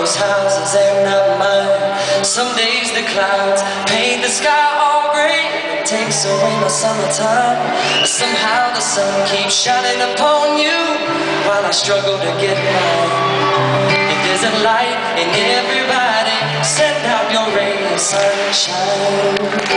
people's houses and not mine. Some days the clouds paint the sky all gray, it takes away my summertime. Somehow the sun keeps shining upon you while I struggle to get mine. If there's a light in everybody, send out your ray of sunshine.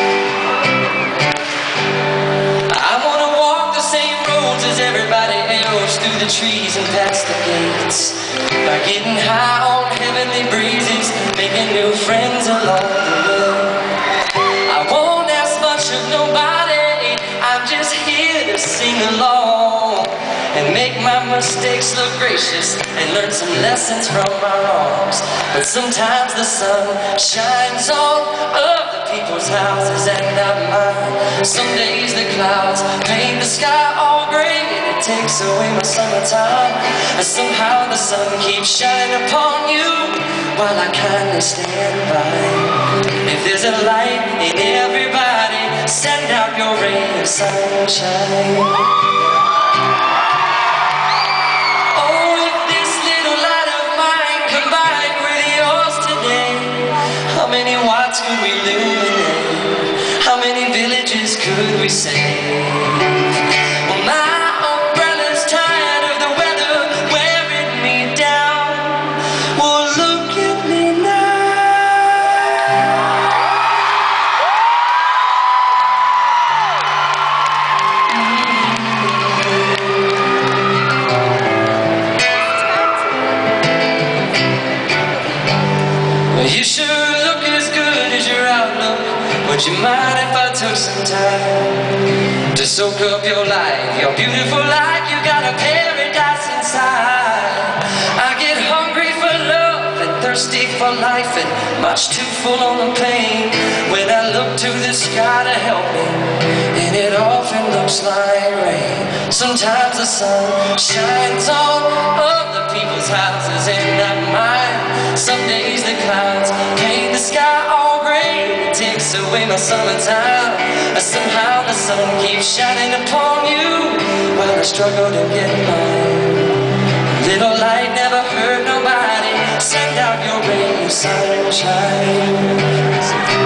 I wanna walk the same roads as everybody else, through the trees and past the gates, by getting high on heavenly breezes, making new friends along the way. I won't ask much of nobody, I'm just here to sing along and make my mistakes look gracious and learn some lessons from my wrongs. But sometimes the sun shines on other people's houses and not mine. Some days the clouds paint the sky all gray and it takes away my summertime. And somehow the sun keeps shining upon you while I kindly stand by. If there's a light in everybody, send out your ray of sunshine. Oh, if this little light of mine combined with yours today, how many watts could we illuminate? How many villages could we save? Well, my umbrella's tired of the weather wearing me down. Well, look at me now. Well, you sure look as good as your outlook. Would you mind if I took some time to soak up your life, your beautiful life? You got a paradise inside. I get hungry for love and thirsty for life and much too full on the pain when I look to the sky to help me, and it often looks like rain. Sometimes the sun shines on other people's houses and not mine. Some days the clouds paint the sky all gray, it takes away my summertime. Somehow the sun keeps shining upon you while I struggle to get mine. Little light never hurt nobody, send out your ray of sunshine.